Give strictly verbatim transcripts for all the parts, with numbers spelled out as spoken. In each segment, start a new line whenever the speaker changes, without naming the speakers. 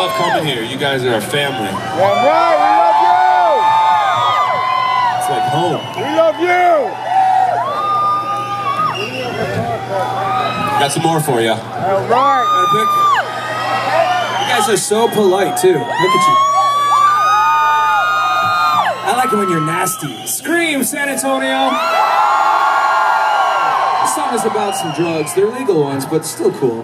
love coming here. You guys are a family.
Yeah, right, we love you!
It's like home.
We love you!
Got some more for you.
All right.
You guys are so polite, too. Look at you. I like it when you're nasty. Scream, San Antonio! This song is about some drugs. They're legal ones, but still cool.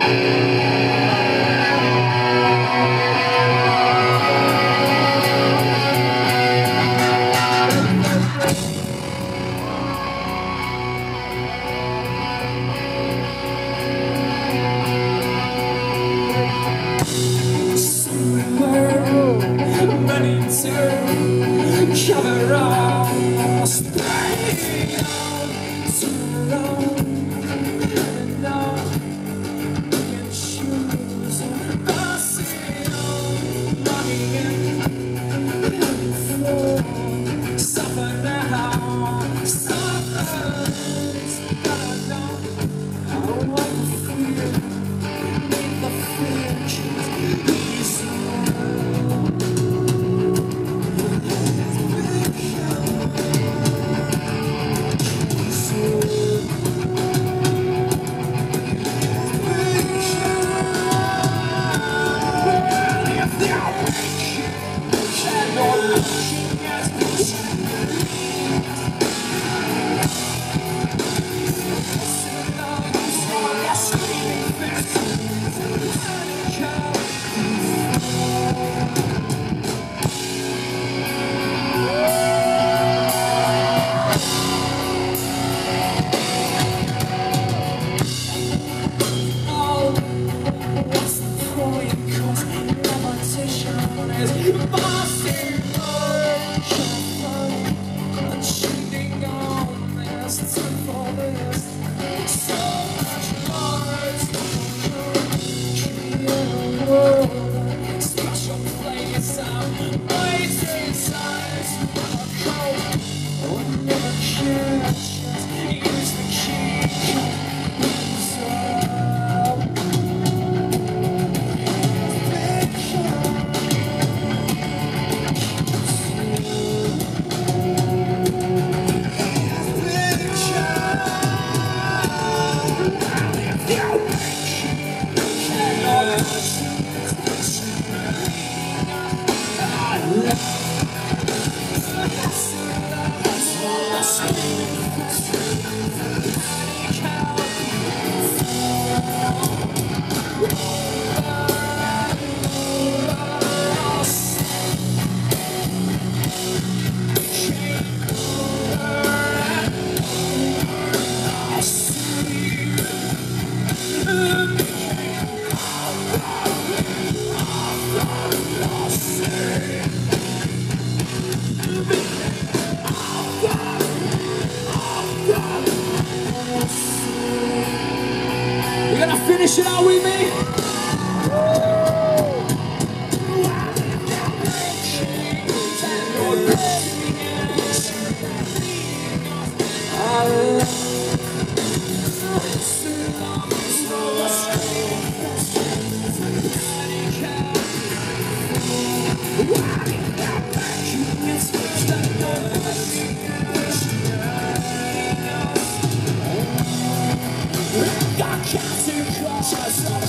Cover all stay on too long, and on in shoes, passing on, running in for suffer now, suffer. I know how I feel, make the futures easy. You gonna finish it out with me? Got cats and crushes.